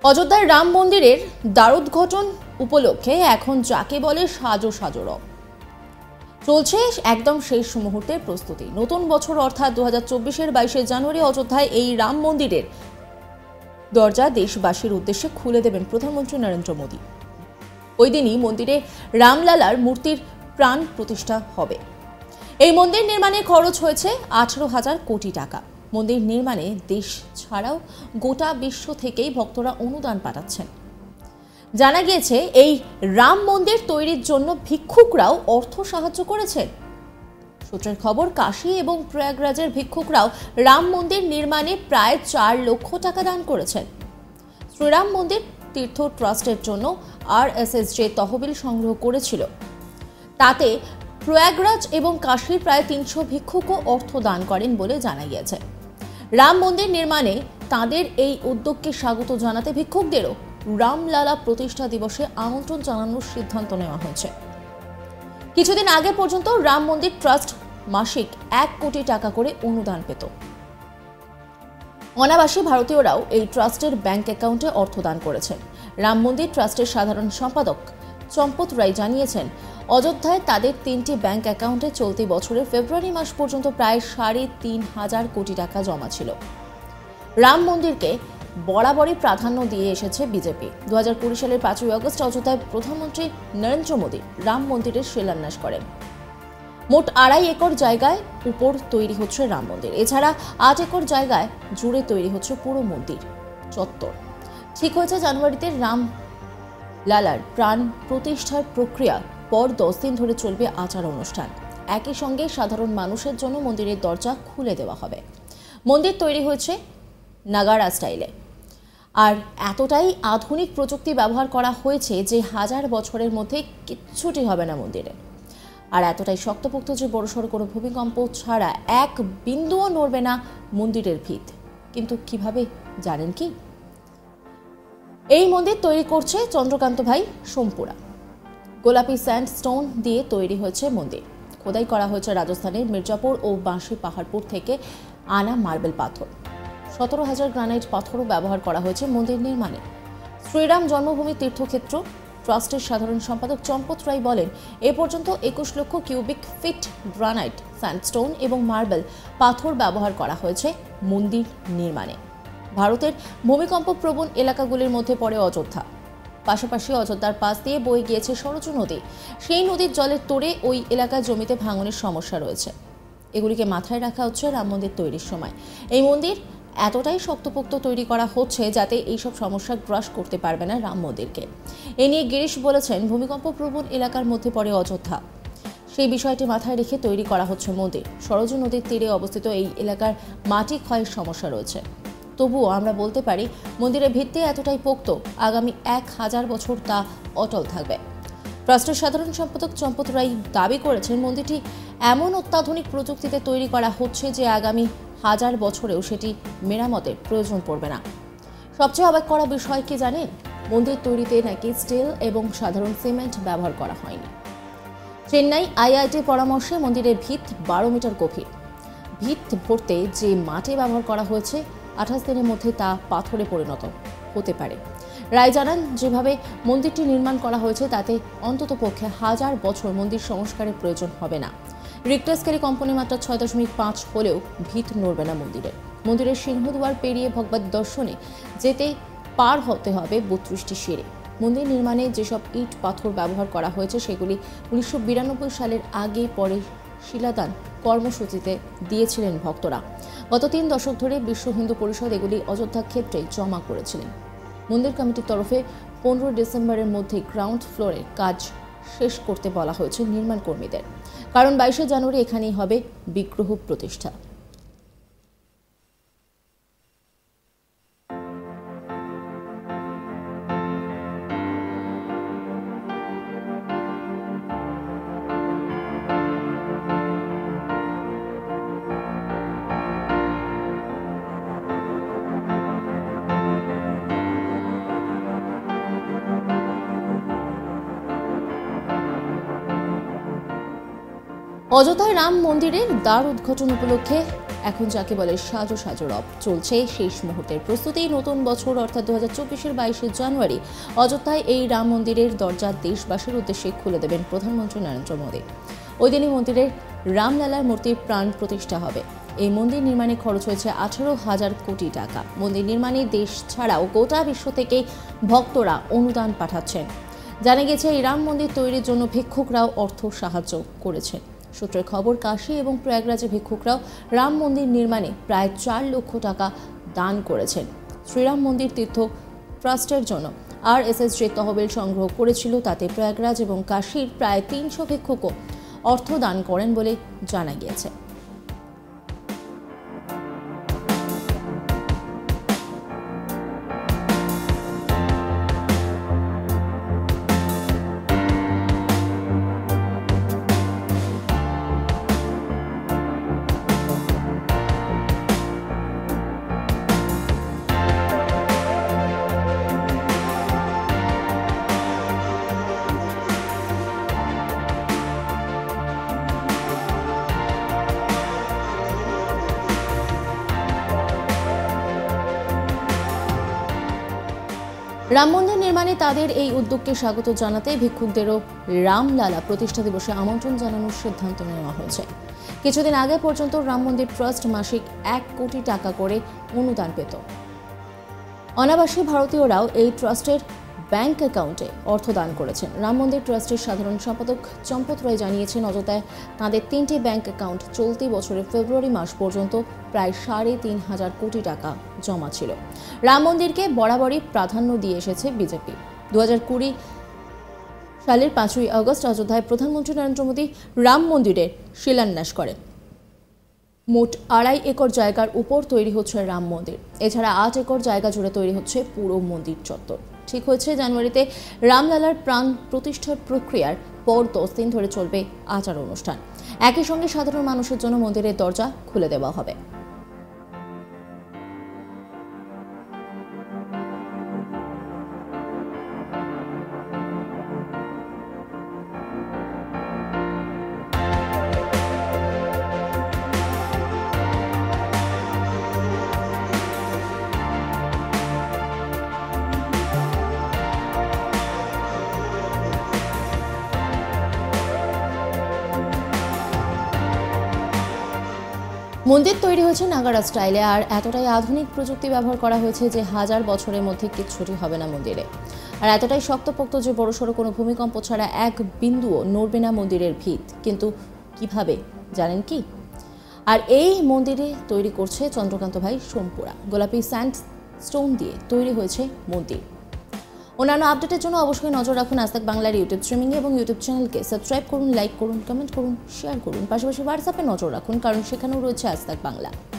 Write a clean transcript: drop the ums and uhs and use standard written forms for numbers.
অযোধ্যার রাম মন্দিরের দ্বারোদ্ঘাটন উপলক্ষে এখন যাকে বলে সাজো সাজো রব চলছে একদম শেষ মুহূর্তের প্রস্তুতি। নতুন বছর অর্থাৎ 2024-এর 22শে জানুয়ারি অযোধ্যায় এই রাম মন্দিরের দরজা দেশবাসীর উদ্দেশ্যে খুলে দেবেন প্রধানমন্ত্রী নরেন্দ্র মোদী। ওই দিনই মন্দিরে রামলালার মূর্তির প্রাণ প্রতিষ্ঠা হবে। এই মন্দির নির্মাণে খরচ হয়েছে 18,000 কোটি টাকা। মন্দির নির্মাণে দেশ ছাড়াও গোটা বিশ্ব থেকেই ভক্তরা অনুদান পাঠাচ্ছেন। জানা গিয়েছে এই রাম মন্দির তৈরির জন্য ভিক্ষুকরাও অর্থ সাহায্য করেছেন। সূত্রের খবর, কাশী এবং প্রয়াগরাজের ভিক্ষুকরাও রাম মন্দির নির্মাণে প্রায় 4 লক্ষ টাকা দান করেছেন। শ্রীরাম মন্দির তীর্থ ট্রাস্টের জন্য RSS যে তহবিল সংগ্রহ করেছিল তাতে প্রয়াগরাজ এবং কাশীর প্রায় 300 ভিক্ষুকও অর্থ দান করেন বলে জানা গিয়েছে। রাম মন্দির নির্মাণে তাদের এই উদ্যোগকে স্বাগত জানাতে ভিক্ষুকদেরও রামলালা প্রতিষ্ঠা দিবসে আমন্ত্রণ জানানোর সিদ্ধান্ত নেওয়া হয়েছে। কিছুদিন আগে পর্যন্ত রাম মন্দির ট্রাস্ট মাসিক 1 কোটি টাকা করে অনুদান পেত। অনাবাসী ভারতীয়রাও এই ট্রাস্টের ব্যাংক অ্যাকাউন্টে অর্থ দান করেছেন। রাম মন্দির ট্রাস্টের সাধারণ সম্পাদক চম্পত রায় জানিয়েছেন, অযোধ্যায় তাদের 3টি ব্যাংক অ্যাকাউন্টে চলতি বছরের ফেব্রুয়ারি মাস পর্যন্ত প্রায় 3,500 কোটি টাকা জমা ছিল। রাম মন্দিরকে বরাবরই প্রাধান্য দিয়ে এসেছে বিজেপি। 2020 সালের 5ই আগস্ট অযোধ্যায় প্রধানমন্ত্রী নরেন্দ্র মোদী রাম মন্দিরের শিলান্যাস করেন। মোট 2.5 একর জায়গায় উপর তৈরি হচ্ছে রাম মন্দির। এছাড়া 8 একর জায়গায় জুড়ে তৈরি হচ্ছে পুরো মন্দির চত্বর। ঠিক হয়েছে জানুয়ারিতে রাম লালার প্রাণ প্রতিষ্ঠার প্রক্রিয়া পর 10 দিন ধরে চলবে আচার অনুষ্ঠান। একই সঙ্গে সাধারণ মানুষের জন্য মন্দিরের দরজা খুলে দেওয়া হবে। মন্দির তৈরি হয়েছে নাগারা স্টাইলে, আর এতটাই আধুনিক প্রযুক্তি ব্যবহার করা হয়েছে যে 1000 বছরের মধ্যে কিচ্ছুটি হবে না মন্দিরে। আর এতটাই শক্তপোক্ত যে বড়সড় কোনো ভূমিকম্প ছাড়া এক বিন্দুও নড়বে না মন্দিরের ভিত। কিন্তু কিভাবে জানেন কি? এই মন্দির তৈরি করছে চন্দ্রকান্ত ভাই সোমপুরা। গোলাপি স্যান্ডস্টোন দিয়ে তৈরি হয়েছে মন্দির। খোদাই করা হয়েছে রাজস্থানের মির্জাপুর ও বাঁশি পাহাড়পুর থেকে আনা মার্বেল পাথর। 17,000 গ্রানাইট পাথরও ব্যবহার করা হয়েছে মন্দির নির্মাণে। শ্রীরাম জন্মভূমি তীর্থক্ষেত্র ট্রাস্টের সাধারণ সম্পাদক চম্পত রায় বলেন, এ পর্যন্ত 21 লক্ষ কিউবিক ফিট গ্রানাইট, স্যান্ডস্টোন এবং মার্বেল পাথর ব্যবহার করা হয়েছে মন্দির নির্মাণে। ভারতের ভূমিকম্প প্রবণ এলাকাগুলির মধ্যে পড়ে অযোধ্যা। পাশাপাশি অযোধ্যার পাশ দিয়ে বয়ে গিয়েছে সরজু নদী। সেই নদীর জলের তোড়ে ওই এলাকার জমিতে ভাঙনের সমস্যা রয়েছে। এগুলিকে মাথায় রাখা হচ্ছে রাম মন্দির তৈরির সময়। এই মন্দির এতটাই শক্তপোক্ত তৈরি করা হচ্ছে যাতে এইসব সমস্যা গ্রাস করতে পারবে না রাম মন্দিরকে। এ নিয়ে গিরিশ বলেছেন, ভূমিকম্প প্রবণ এলাকার মধ্যে পড়ে অযোধ্যা। সেই বিষয়টি মাথায় রেখে তৈরি করা হচ্ছে মন্দির। সরজু নদীর তীরে অবস্থিত এই এলাকার মাটি ক্ষয়ের সমস্যা রয়েছে। তবুও আমরা বলতে পারি, মন্দিরের ভিত্তি এতটাই পোক্ত, আগামী 1000 বছর তা অটল থাকবে। ট্রাস্টের সাধারণ সম্পাদক চম্পত রায় দাবি করেছেন, মন্দিরটি এমন অত্যাধুনিক প্রযুক্তিতে তৈরি করা হচ্ছে যে আগামী 1000 বছরেও সেটি মেরামতের প্রয়োজন পড়বে না। সবচেয়ে অবাক করা বিষয় কি জানেন? মন্দির তৈরিতে নাকি স্টিল এবং সাধারণ সিমেন্ট ব্যবহার করা হয়নি। চেন্নাই IIT পরামর্শে মন্দিরের ভিত 12 মিটার গভীর। ভিত ভরতে যে মাটি ব্যবহার করা হয়েছে 28 দিনের মধ্যে তা পাথরে পরিণত হতে পারে। রায় জানান, যেভাবে মন্দিরটি নির্মাণ করা হয়েছে তাতে অন্ততপক্ষে 1000 বছর মন্দির সংস্কারের প্রয়োজন হবে না। রিক্টার স্কেলে কম্পনের মাত্রা 6.5 হলেও ভিত নড়বে না মন্দিরের। মন্দিরের সিংহদুয়ার পেরিয়ে ভগবত দর্শনে যেতে পার হতে হবে 32টি সিঁড়ি। মন্দির নির্মাণে যেসব ইট পাথর ব্যবহার করা হয়েছে সেগুলি 1992 সালের আগে পরে শিলাদান কর্মসূচিতে দিয়েছিলেন ভক্তরা। গত 3 দশক ধরে বিশ্ব হিন্দু পরিষদ এগুলি অযোধ্যা ক্ষেত্রে জমা করেছিলেন। মন্দির কমিটির তরফে 15 ডিসেম্বরের মধ্যে গ্রাউন্ড ফ্লোরের কাজ শেষ করতে বলা হয়েছে নির্মাণ কর্মীদের, কারণ 22শে জানুয়ারি এখানেই হবে বিগ্রহ প্রতিষ্ঠা। অযোধ্যায় রাম মন্দিরের দ্বার উদ্ঘাটন উপলক্ষে এখন যাকে বলে সাজো সাজো রব চলছে শেষ মুহূর্তের প্রস্তুতি। নতুন বছর অর্থাৎ 2024-এর 22শে জানুয়ারি অযোধ্যায় এই রাম মন্দিরের দরজা দেশবাসীর উদ্দেশ্যে খুলে দেবেন প্রধানমন্ত্রী নরেন্দ্র মোদী। ওই দিনই মন্দিরের রামলালার মূর্তির প্রাণ প্রতিষ্ঠা হবে। এই মন্দির নির্মাণে খরচ হয়েছে 18,000 কোটি টাকা। মন্দির নির্মাণে দেশ ছাড়াও গোটা বিশ্ব থেকে ভক্তরা অনুদান পাঠাচ্ছেন। জানা গেছে এই রাম মন্দির তৈরির জন্য ভিক্ষুকরাও অর্থ সাহায্য করেছেন। সূত্রের খবর, কাশী এবং প্রয়াগরাজে ভিক্ষুকরাও রাম মন্দির নির্মাণে প্রায় 4 লক্ষ টাকা দান করেছেন। শ্রীরাম মন্দির তীর্থ ট্রাস্টের জন্য RSS যে তহবিল সংগ্রহ করেছিল তাতে প্রয়াগরাজ এবং কাশীর প্রায় 300 ভিক্ষুকও অর্থ দান করেন বলে জানা গিয়েছে। রাম মন্দির নির্মাণে তাদের এই উদ্যোগকে স্বাগত জানাতে ভিক্ষুকদেরও রামলালা প্রতিষ্ঠা দিবসে আমন্ত্রণ জানানোর সিদ্ধান্ত নেওয়া হয়েছে। কিছুদিন আগে পর্যন্ত রাম মন্দির ট্রাস্ট মাসিক 1 কোটি টাকা করে অনুদান পেত। অনাবাসী ভারতীয়রাও এই ট্রাস্টের ব্যাংক অ্যাকাউন্টে অর্থ দান করেছেন। রাম মন্দির ট্রাস্টের সাধারণ সম্পাদক চম্পত রায় জানিয়েছেন, অযোধ্যায় তাঁদের 3টি ব্যাংক অ্যাকাউন্ট চলতি বছরের ফেব্রুয়ারি মাস পর্যন্ত প্রায় 3,500 কোটি টাকা জমা ছিল। রাম মন্দিরকে বরাবরই প্রাধান্য দিয়ে এসেছে বিজেপি। 2020 সালের 5ই আগস্ট অযোধ্যায় প্রধানমন্ত্রী নরেন্দ্র মোদী রাম মন্দিরের শিলান্যাস করেন। মোট 2.5 একর জায়গার উপর তৈরি হচ্ছে রাম মন্দির। এছাড়া 8 একর জায়গা জুড়ে তৈরি হচ্ছে পুরো মন্দির চত্বর। ঠিক হয়েছে জানুয়ারিতে রামলালার প্রাণ প্রতিষ্ঠার প্রক্রিয়ার পর 10 দিন ধরে চলবে আচার অনুষ্ঠান। একই সঙ্গে সাধারণ মানুষের জন্য মন্দিরের দরজা খুলে দেওয়া হবে। মন্দির তৈরি হয়েছে নাগারা স্টাইলে, আর এতটাই আধুনিক প্রযুক্তি ব্যবহার করা হয়েছে যে 1000 বছরের মধ্যে কিচ্ছুটি হবে না মন্দিরে। আর এতটাই শক্তপোক্ত যে বড়সড় কোনো ভূমিকম্প ছাড়া এক বিন্দুও নড়বে না মন্দিরের ভিত। কিন্তু কিভাবে জানেন কি? আর এই মন্দিরে তৈরি করছে চন্দ্রকান্ত ভাই সোমপুরা। গোলাপি স্যান্ডস্টোন দিয়ে তৈরি হয়েছে মন্দির। অন্যান্য আপডেটের জন্য অবশ্যই নজর রাখুন আজ তাক বাংলার ইউটিউব স্ট্রিমিং এবং ইউটিউব চ্যানেলকে সাবস্ক্রাইব করুন, লাইক করুন, কমেন্ট করুন, শেয়ার করুন। পাশাপাশি হোয়াটসঅ্যাপে নজর রাখুন, কারণ সেখানেও রয়েছে আজ তাক বাংলা।